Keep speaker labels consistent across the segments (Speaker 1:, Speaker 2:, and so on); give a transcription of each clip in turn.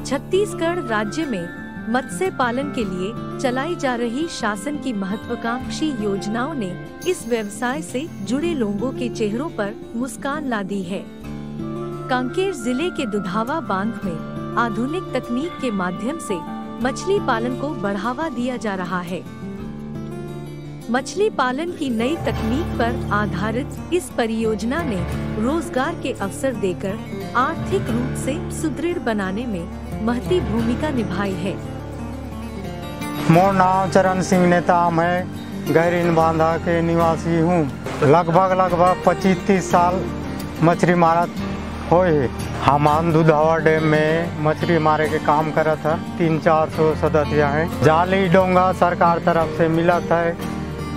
Speaker 1: छत्तीसगढ़ राज्य में मत्स्य पालन के लिए चलाई जा रही शासन की महत्वाकांक्षी योजनाओं ने इस व्यवसाय से जुड़े लोगों के चेहरों पर मुस्कान ला दी है। कांकेर जिले के दुधावा बांध में आधुनिक तकनीक के माध्यम से मछली पालन को बढ़ावा दिया जा रहा है। मछली पालन की नई तकनीक पर आधारित इस परियोजना ने रोजगार के अवसर देकर आर्थिक रूप से सुदृढ़ बनाने में महती भूमिका निभाई है।
Speaker 2: मोर नाम चरण सिंह नेताम है। गहरीन बांधा के निवासी हूँ। लगभग 25-30 साल मछली मारत होए। हम दुधावा डैम में मछली मारे के काम करत है। 300-400 सदस्य हैं। जाली डोंगा सरकार तरफ से मिलत है।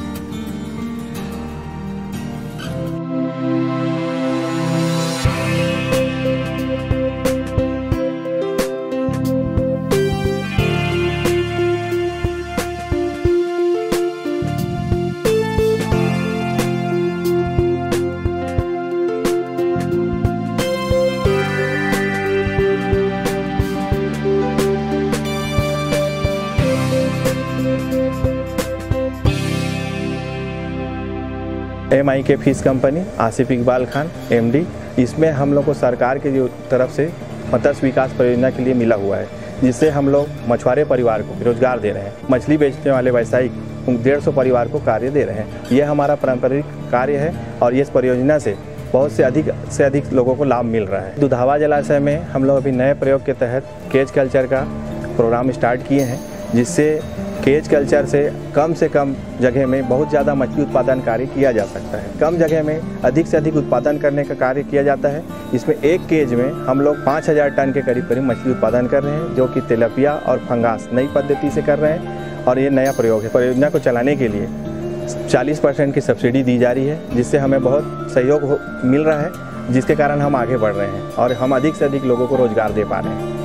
Speaker 3: MI के fish company Asif Iqbal Khan MD, इसमें हम लोग को सरकार के जो तरफ से मत्स्य विकास परियोजना के लिए मिला हुआ है, जिससे हम लोग मछुआरे परिवार को रोजगार दे रहे हैं। मछली बेचने वाले व्यवसायिक 150 परिवार को कार्य दे रहे हैं। यह हमारा पारंपरिक कार्य है और इस परियोजना से बहुत से अधिक लोगों को लाभ मिल रहा है। दुधावा जलाशय में हम लोग अभी नए प्रयोग के तहत केज कल्चर का प्रोग्राम स्टार्ट किए हैं, जिससे केज कल्चर से कम जगह में बहुत ज़्यादा मछली उत्पादन कार्य किया जा सकता है। कम जगह में अधिक से अधिक उत्पादन करने का कार्य किया जाता है। इसमें एक केज में हम लोग 5000 टन के करीब मछली उत्पादन कर रहे हैं, जो कि तिलपिया और फंगास नई पद्धति से कर रहे हैं और ये नया प्रयोग है। परियोजना को चलाने के लिए 40% की सब्सिडी दी जा रही है, जिससे हमें बहुत सहयोग मिल रहा है, जिसके कारण हम आगे बढ़ रहे हैं और हम अधिक से अधिक लोगों को रोजगार दे पा रहे हैं।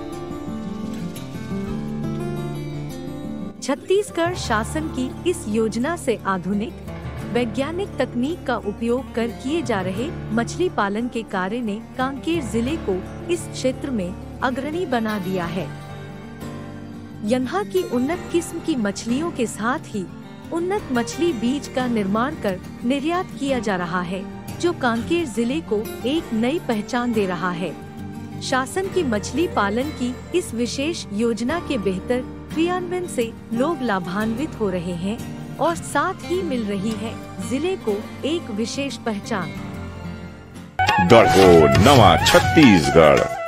Speaker 1: छत्तीसगढ़ शासन की इस योजना से आधुनिक वैज्ञानिक तकनीक का उपयोग कर किए जा रहे मछली पालन के कार्य ने कांकेर जिले को इस क्षेत्र में अग्रणी बना दिया है। यहाँ की उन्नत किस्म की मछलियों के साथ ही उन्नत मछली बीज का निर्माण कर निर्यात किया जा रहा है, जो कांकेर जिले को एक नई पहचान दे रहा है। शासन की मछली पालन की इस विशेष योजना के बेहतर क्रियान्वयन से लोग लाभान्वित हो रहे हैं और साथ ही मिल रही है जिले को एक विशेष पहचान।
Speaker 4: गढ़ो नवा छत्तीसगढ़।